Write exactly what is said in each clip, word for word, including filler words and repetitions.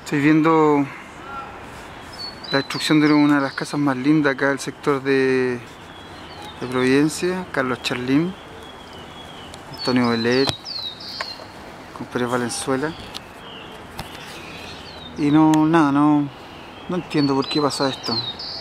Estoy viendo la destrucción de una de las casas más lindas acá del sector de, de Providencia. Carlos Charlín, Antonio Belet, con Pérez Valenzuela. Y no, nada, no, no entiendo por qué pasa esto.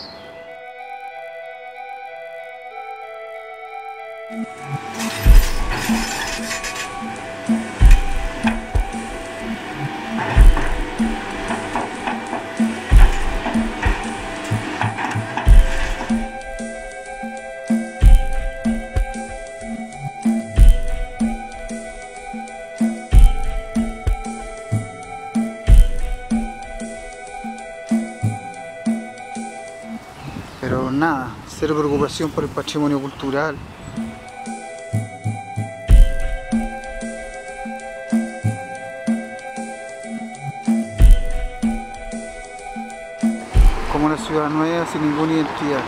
Pero nada, cero preocupación por el patrimonio cultural. Como una ciudad nueva sin ninguna identidad.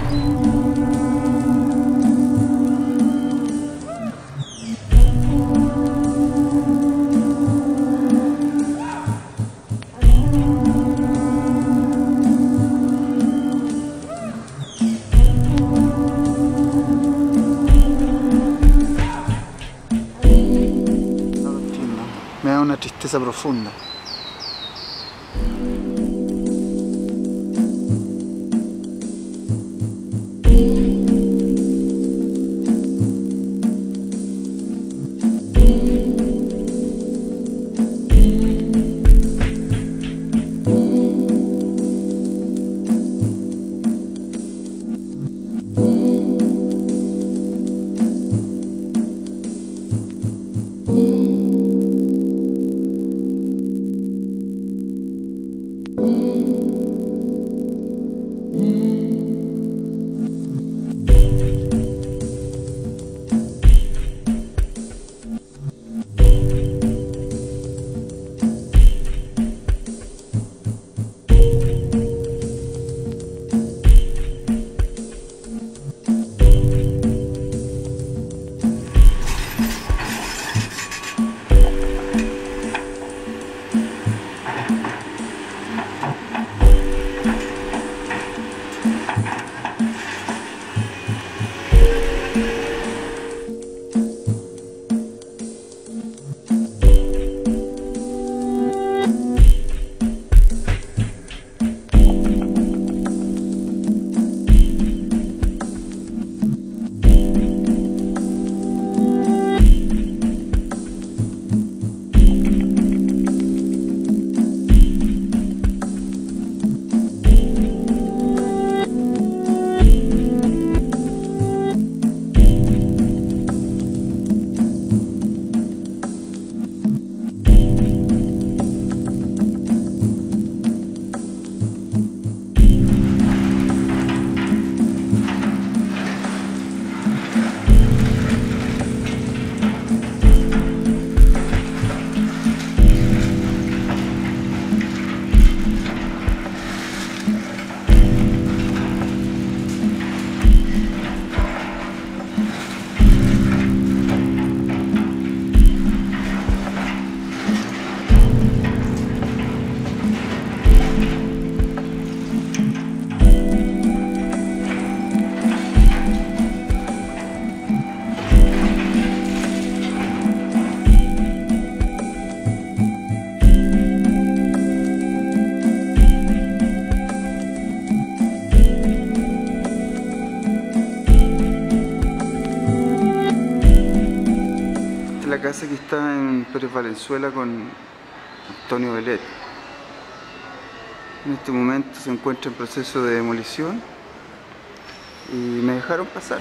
Me da una tristeza profunda. La casa que está en Pérez Valenzuela con Antonio Belet. En este momento se encuentra en proceso de demolición y me dejaron pasar.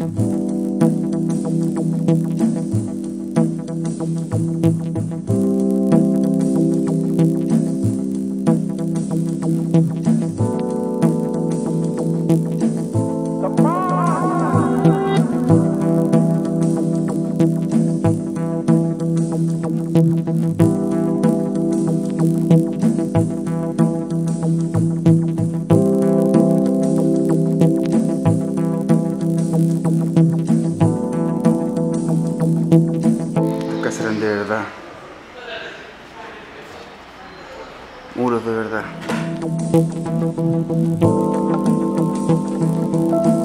Thank you. Estas eran de verdad. Muros de verdad.